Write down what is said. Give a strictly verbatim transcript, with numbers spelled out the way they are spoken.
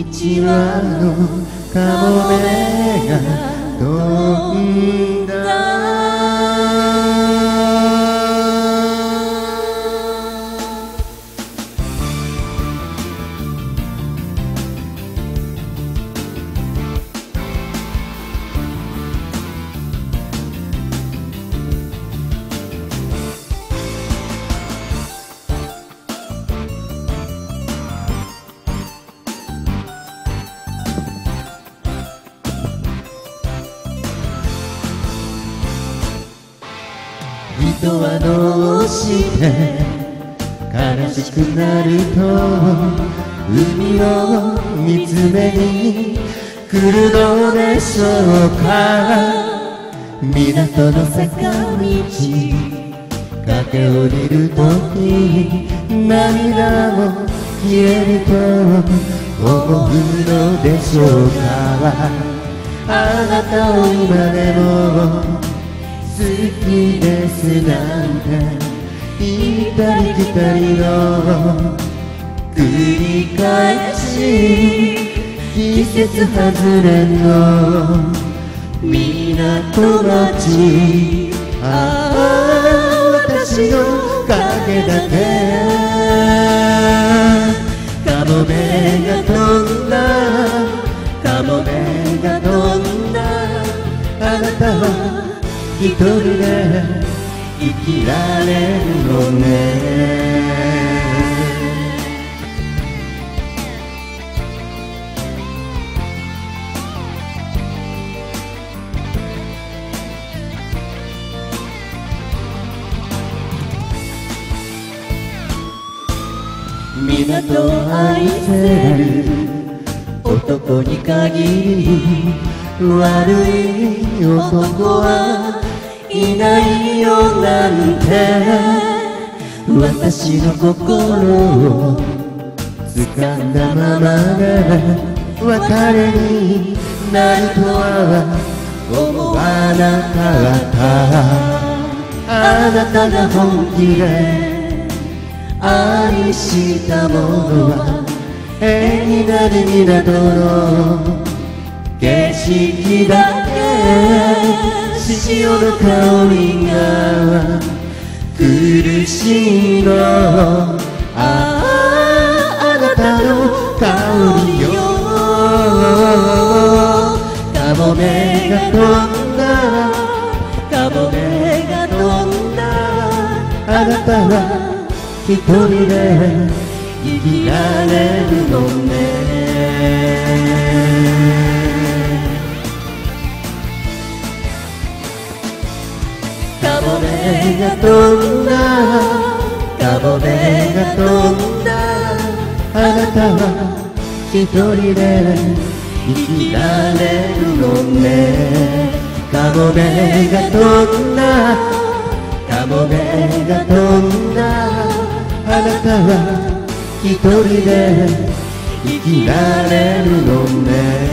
一羽のカモメが飛んだ。人はどうして悲しくなると海を見つめに来るのでしょうか。港の坂道駆け下りるとき涙も消えると思うのでしょうか。あなたを今でも好きですなんて言ったり来たりの繰り返し、季節外れの港町。ああ私の影だけカモメが飛んだ、カモメが飛んだ。あなたは一人で生きられるのね。港を愛せる男に限り悪い男はいないよなんて。私の心を掴んだままで別れになるとは思わなかった。あなたが本気で愛したものは絵になる港の景色だけ。潮の香りが苦しいの。あああなたの香りよ。カモメが飛んだ、カモメが飛んだ。あなたは一人で生きられるのね。カモメが飛んだ、カモメが飛んだ。あなたは一人で生きられるのね。カモメが飛んだ、カモメが飛んだ。あなたは一人で生きられるのね。